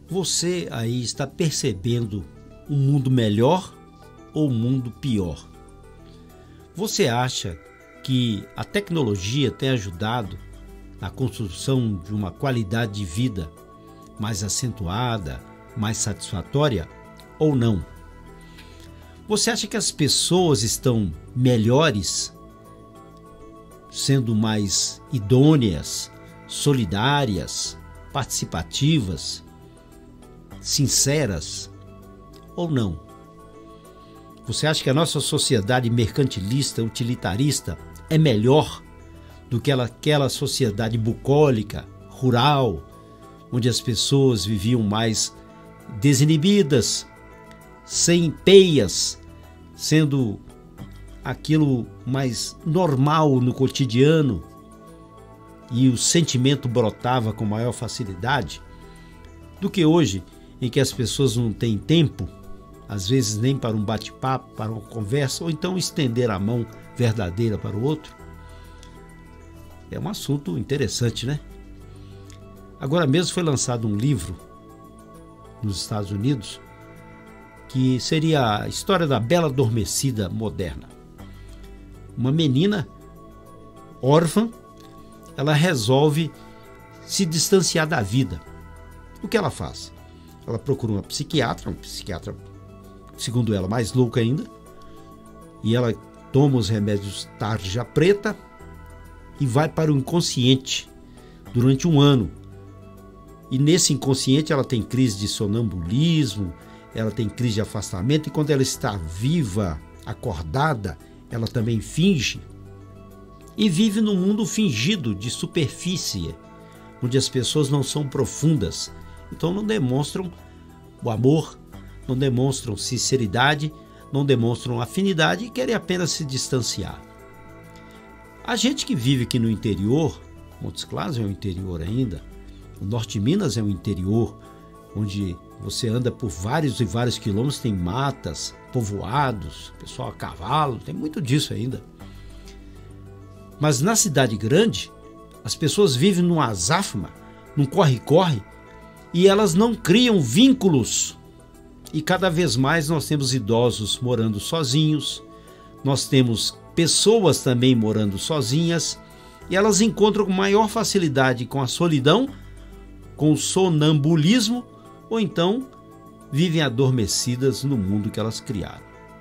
Você aí está percebendo um mundo melhor ou um mundo pior? Você acha que a tecnologia tem ajudado na construção de uma qualidade de vida mais acentuada, mais satisfatória ou não? Você acha que as pessoas estão melhores, sendo mais idôneas, solidárias, participativas, sinceras ou não? Você acha que a nossa sociedade mercantilista, utilitarista é melhor do que aquela sociedade bucólica, rural, onde as pessoas viviam mais desinibidas, sem peias, sendo aquilo mais normal no cotidiano e o sentimento brotava com maior facilidade, do que hoje, em que as pessoas não têm tempo, às vezes nem para um bate-papo, para uma conversa, ou então estender a mão verdadeira para o outro? É um assunto interessante, né? Agora mesmo foi lançado um livro nos Estados Unidos que seria a história da Bela Adormecida moderna. Uma menina órfã, ela resolve se distanciar da vida. O que ela faz? Ela procura uma psiquiatra, segundo ela, mais louca ainda, e ela toma os remédios tarja preta e vai para o inconsciente durante um ano. E nesse inconsciente ela tem crise de sonambulismo, ela tem crise de afastamento, e quando ela está viva, acordada, ela também finge. E vive num mundo fingido de superfície, onde as pessoas não são profundas. Então não demonstram o amor, não demonstram sinceridade, não demonstram afinidade e querem apenas se distanciar. A gente que vive aqui no interior, Montes Claros é um interior ainda, o norte de Minas é um interior, onde você anda por vários e vários quilômetros, tem matas, povoados, pessoal a cavalo, tem muito disso ainda. Mas na cidade grande, as pessoas vivem num azáfama, num corre-corre, e elas não criam vínculos. E cada vez mais nós temos idosos morando sozinhos, nós temos pessoas também morando sozinhas, e elas encontram com maior facilidade com a solidão, com o sonambulismo, ou então vivem adormecidas no mundo que elas criaram.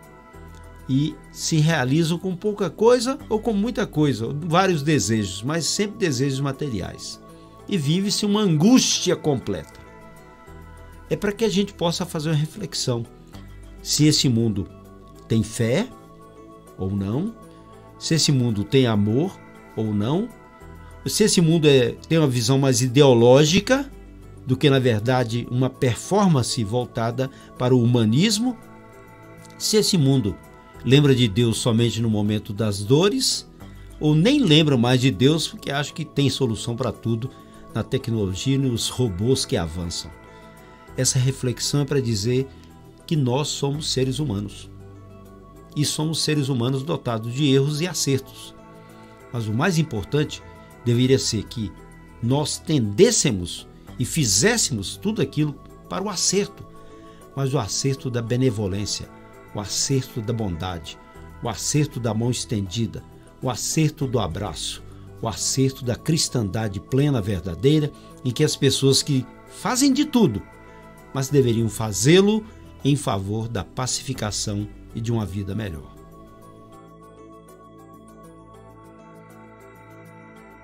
E se realizam com pouca coisa ou com muita coisa, vários desejos, mas sempre desejos materiais. E vive-se uma angústia completa. É para que a gente possa fazer uma reflexão. Se esse mundo tem fé ou não, se esse mundo tem amor ou não, se esse mundo tem uma visão mais ideológica do que, na verdade, uma performance voltada para o humanismo, se esse mundo lembra de Deus somente no momento das dores, ou nem lembra mais de Deus porque acha que tem solução para tudo na tecnologia e nos robôs que avançam. Essa reflexão é para dizer que nós somos seres humanos. E somos seres humanos dotados de erros e acertos. Mas o mais importante deveria ser que nós tendêssemos e fizéssemos tudo aquilo para o acerto, mas o acerto da benevolência, o acerto da bondade, o acerto da mão estendida, o acerto do abraço, o acerto da cristandade plena, verdadeira, em que as pessoas que fazem de tudo, mas deveriam fazê-lo em favor da pacificação e de uma vida melhor.